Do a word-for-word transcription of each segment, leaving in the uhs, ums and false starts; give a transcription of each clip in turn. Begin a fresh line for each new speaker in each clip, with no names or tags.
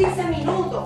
quince minutos.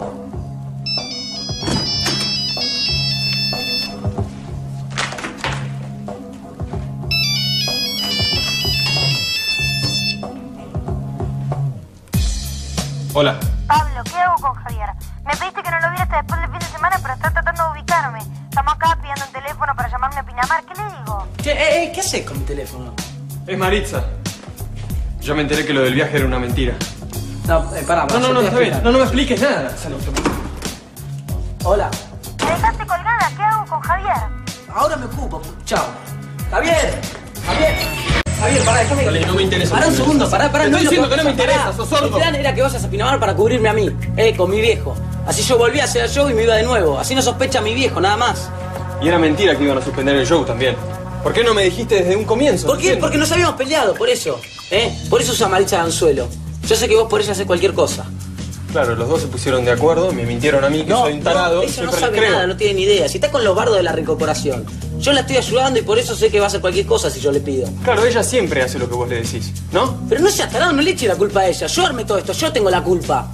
Hola.
Pablo, ¿qué hago con Javier? Me pediste que no lo viera hasta después del fin de semana, pero está tratando de ubicarme. Estamos acá pidiendo un teléfono para llamarme a Pinamar. ¿Qué le digo?
¿Qué, eh, eh, ¿qué haces con mi teléfono?
Es Maritza. Ya me enteré que lo del viaje era una mentira.
No, eh, pará,
No, no, no, está bien. No, no me expliques nada. Salí, toma.
Hola.
Me dejaste colgada. ¿Qué hago con Javier?
Ahora me ocupo. Chao. Javier. Javier. Javier, pará, déjame.
Dale, no me interesa.
Pará un segundo, pará, pará.
Te
no
estoy diciendo que no me
pará.
interesa, sos sordo.
El plan era que vayas a Pinamar para cubrirme a mí, eh, con mi viejo. Así yo volvía a hacer el show y me iba de nuevo. Así no sospecha mi viejo, nada más.
Y era mentira que iban a suspender el show también. ¿Por qué no me dijiste desde un comienzo?
¿Por qué? Porque nos habíamos peleado, por eso. ¿Eh? Por eso usa Maritza de anzuelo. Yo sé que vos por ella haces cualquier cosa.
Claro, los dos se pusieron de acuerdo, me mintieron a mí que
No,
soy un tarado.
no, ella no
siempre
sabe
les creo.
nada, no tiene ni idea. Si está con los bardos de la reincorporación. Yo la estoy ayudando y por eso sé que va a hacer cualquier cosa si yo le pido.
Claro, ella siempre hace lo que vos le decís, ¿no?
Pero no seas tarado, no le eche la culpa a ella. Yo armé todo esto, yo tengo la culpa.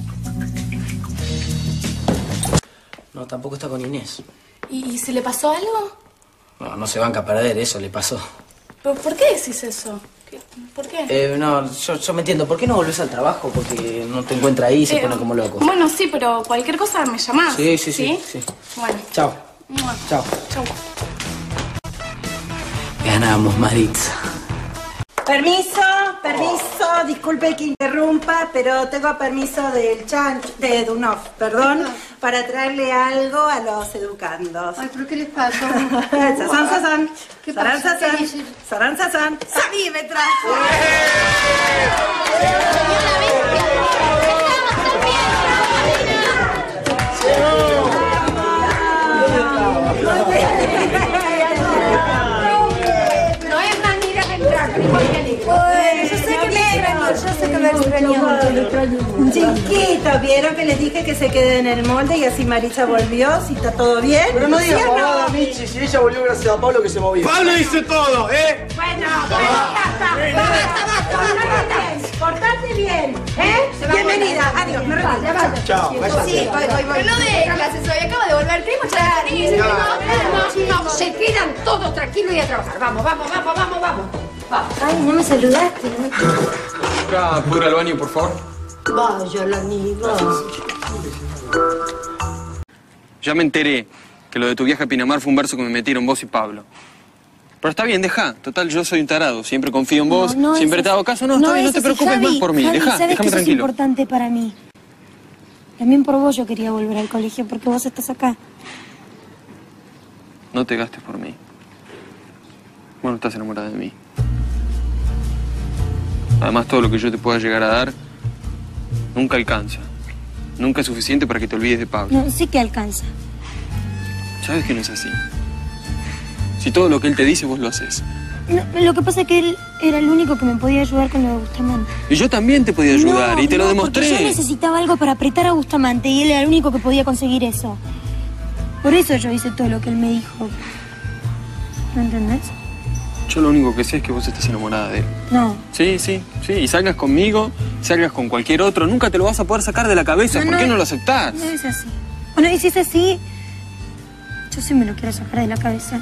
No, tampoco está con Inés.
¿Y, y se le pasó algo?
No, no se banca a perder, eso le pasó.
¿Pero por qué decís eso? ¿Qué- ¿Por qué?
Eh, no, yo, yo me entiendo. ¿Por qué no volvés al trabajo? Porque no te encuentra ahí y se
Eh,
pone como loco.
Bueno, sí, pero cualquier cosa me llamás.
Sí, sí, sí, sí.
Bueno.
Chao.
Mua.
Chao.
Chau.
Ganamos, Maritza.
Permiso, permiso, disculpe que interrumpa, pero tengo permiso del chan, de Dunov, perdón, para traerle algo a los educandos.
Ay, ¿pero qué les pasó?
Sazán, sazán.
¿Qué
Sarán,
pasó?
sazán.
¿Qué dice?
Sarán, sazán. ¡Sabí, me trajo!
No hay manera de entrar.
Yo sé que me extrañó, yo sé que me extrañó. Chiquito, ¿vieron que les dije que se queden en el molde y así Maritza volvió? Si está todo bien.
Pero no
¿Sí
digas
o no?
pavada, Michi, si ella volvió gracias a Pablo que se movió.
Pablo dice todo, ¿eh?
Bueno, bueno, ya está. Basta, basta, basta. Portate bien, ¿eh? Bienvenida. Adiós, me retiro.
Chao, váyase.
Sí, voy, voy, voy.
No de clases hoy, acabo de volver. ¿Queremos charlar?
No, no, se quedan todos tranquilos y a trabajar. Vamos, vamos, vamos, vamos, vamos.
Ay, no me saludaste.
Acá, ¿puedo ir al baño, por favor?
Vaya, la amiga.
Ya me enteré que lo de tu viaje a Pinamar fue un verso que me metieron vos y Pablo. Pero está bien, deja. Total, yo soy un tarado. Siempre confío en vos,
No, no
siempre
es
te hago
así.
caso. No, está bien, no
es
te
así,
preocupes
Javi,
más por mí.
Javi,
Deja,
sabes
déjame
que sos
tranquilo.
importante para mí. También por vos yo quería volver al colegio porque vos estás acá.
No te gastes por mí. Vos no estás enamorada de mí. Además, todo lo que yo te pueda llegar a dar nunca alcanza. Nunca es suficiente para que te olvides de Pablo.
No, sí que alcanza.
Sabes que no es así. Si todo lo que él te dice, vos lo haces.
No, lo que pasa es que él era el único que me podía ayudar con lo de Bustamante.
Y yo también te podía ayudar,
No,
y te lo
no,
demostré.
porque yo necesitaba algo para apretar a Bustamante y él era el único que podía conseguir eso. Por eso yo hice todo lo que él me dijo. ¿No entendés?
Yo lo único que sé es que vos estás enamorada de él.
No.
Sí, sí, sí. Y salgas conmigo, salgas con cualquier otro, nunca te lo vas a poder sacar de la cabeza.
No,
¿Por
no,
qué no lo aceptás?
No es así. Bueno, y si es así, yo sí me lo quiero sacar de la cabeza.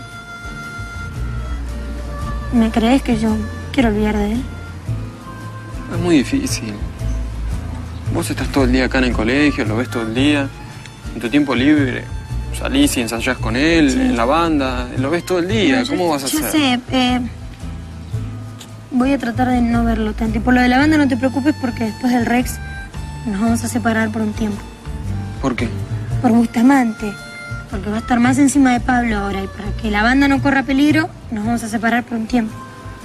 ¿Me crees que yo quiero olvidar de él?
Es muy difícil. Vos estás todo el día acá en el colegio, lo ves todo el día. En tu tiempo libre, salís y ensayás con él,
Sí.
en la banda. Lo ves todo el día.
No, yo-
¿Cómo vas a
yo
hacer?
sé, eh, voy a tratar de no verlo tanto. Y por lo de la banda no te preocupes porque después del Rex nos vamos a separar por un tiempo.
¿Por qué?
Por Bustamante. Porque va a estar más encima de Pablo ahora. Y para que la banda no corra peligro, nos vamos a separar por un tiempo.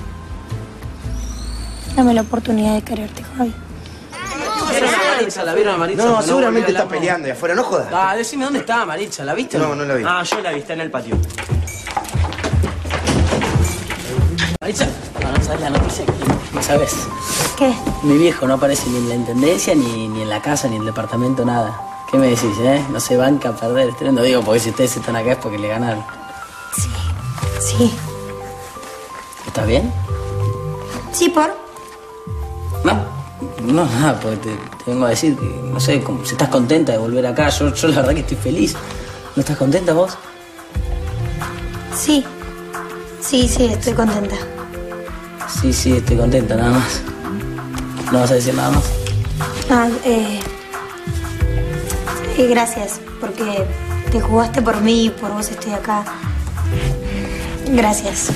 Dame la oportunidad de quererte, Javi.
¿Vieron a Maritza? ¿La vieron a Maritza?
No,
Pero
seguramente
volvió a
está
hablar.
peleando ahí afuera, no jodas.
Ah, decime dónde está Maritza, ¿la viste?
No, no la vi.
Ah, yo la vi, está en el patio.
Maritza, no, no sabes la noticia que no sabes.
¿Qué?
Mi viejo no aparece ni en la intendencia, ni, ni en la casa, ni en el departamento, nada. ¿Qué me decís, eh? No se banca a perder. Estoy no digo porque si ustedes están acá es porque le ganaron.
Sí. Sí.
¿Estás bien?
Sí, por.
¿No? No, nada, porque te, te vengo a decir que, no sé, como, si estás contenta de volver acá. Yo, yo la verdad que estoy feliz. ¿No estás contenta vos?
Sí. Sí, sí, estoy contenta.
Sí, sí, estoy contenta, nada más. ¿No vas a decir nada más?
Ah, eh... eh, gracias, porque te jugaste por mí y por vos estoy acá. Gracias.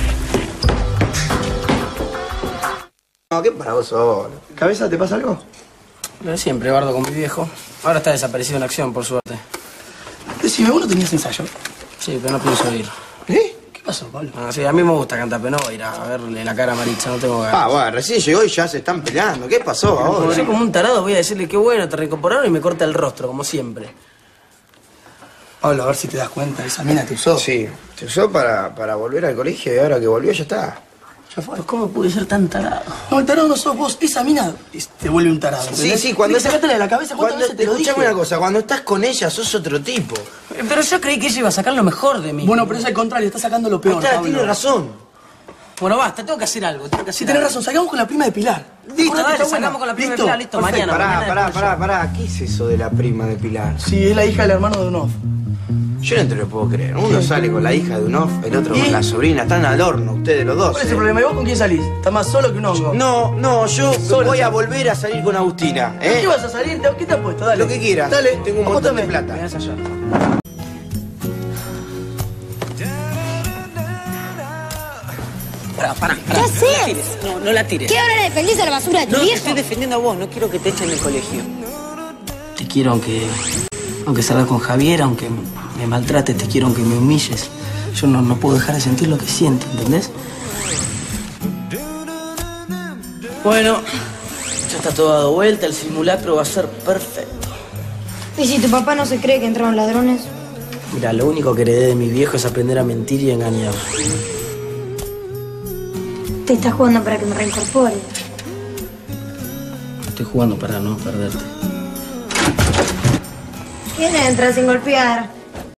No, ¿qué para vos solo? ¿Cabeza, te pasa algo?
Lo de siempre, Bardo, con mi viejo. Ahora está desaparecido en acción, por suerte.
Decime, ¿vos no tenías ensayo?
Sí, pero no pienso ir.
¿Eh? ¿Qué pasó, Pablo?
Ah, sí, a mí me gusta cantar, pero no voy a ir a verle la cara a Maritza, no tengo ganas.
Ah, bueno, recién llegó y ya se están peleando. ¿Qué pasó ahora?
Yo como un tarado voy a decirle qué bueno, te reincorporaron y me corta el rostro, como siempre.
Pablo, a ver si te das cuenta, esa mina te usó.
Sí, te usó para, para volver al colegio y ahora que volvió ya está.
Ya fue.
Pues, ¿cómo pude ser tan tarado?
No, el tarado no sos vos, esa mina te vuelve un tarado.
Sí,
¿entendés?
sí, cuando...
Sacátela de la cabeza, ¿cuántas
cuando,
veces te lo dije?
escuchame una cosa, cuando estás con ella sos otro tipo.
Pero yo creí que ella iba a sacar lo mejor de mí.
Bueno, pero es al contrario, está sacando lo peor,
Está,
Pablo.
tiene razón.
Bueno, basta, tengo que hacer algo, tengo que hacer
Sí, tenés
algo.
razón, salgamos con la prima de Pilar.
Listo,
Acordate,
dale,
está buena.
sacamos con la prima de
¿Listo?
Pilar, listo,
Perfecto.
mañana.
Pará,
mañana
pará,
después
pará, pará. ¿Qué es eso de la prima de Pilar?
Sí, es la hija del hermano de Unof.
Yo no te lo puedo creer. Uno sale con la hija de un off, el otro con la sobrina. Están al horno ustedes los dos.
¿Cuál es
¿eh?
el problema? ¿Y vos con quién salís? Estás más solo que un hongo.
No, no, yo
Solo.
voy a volver a salir con Agustina. ¿eh?
¿Qué vas a salir? ¿Qué te has puesto? Dale.
Lo que quieras.
Dale,
Tengo un montón de
apóstame.
plata.
Me das allá. Pará, pará, pará.
¿Qué haces?
No la tires. No, no la tires.
¿Qué ahora le defendís a la basura de tu
No, te
viejo?
estoy defendiendo a vos, no quiero que te echen del colegio. Te quiero aunque... aunque salgas con Javier, aunque me maltrates, te quiero aunque me humilles. Yo no, no puedo dejar de sentir lo que siento, ¿entendés? Bueno, ya está todo dado vuelta, el simulacro va a ser perfecto.
¿Y si tu papá no se cree que entraron ladrones?
Mira, lo único que heredé de mi viejo es aprender a mentir y a engañar.
Te estás jugando para que me reincorpore.
Estoy jugando para no perderte.
¿Quién entra sin golpear?